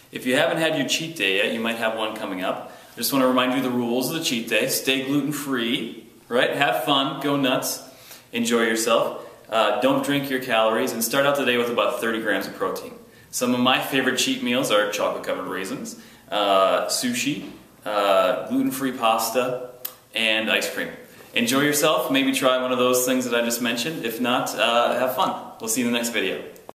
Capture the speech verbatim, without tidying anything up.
If you haven't had your cheat day yet, you might have one coming up. I just want to remind you the rules of the cheat day. Stay gluten-free, right? Have fun, go nuts, enjoy yourself. Uh, don't drink your calories, and start out the day with about thirty grams of protein. Some of my favorite cheat meals are chocolate-covered raisins, uh, sushi, uh, gluten-free pasta, and ice cream. Enjoy yourself. Maybe try one of those things that I just mentioned. If not, uh, have fun. We'll see you in the next video.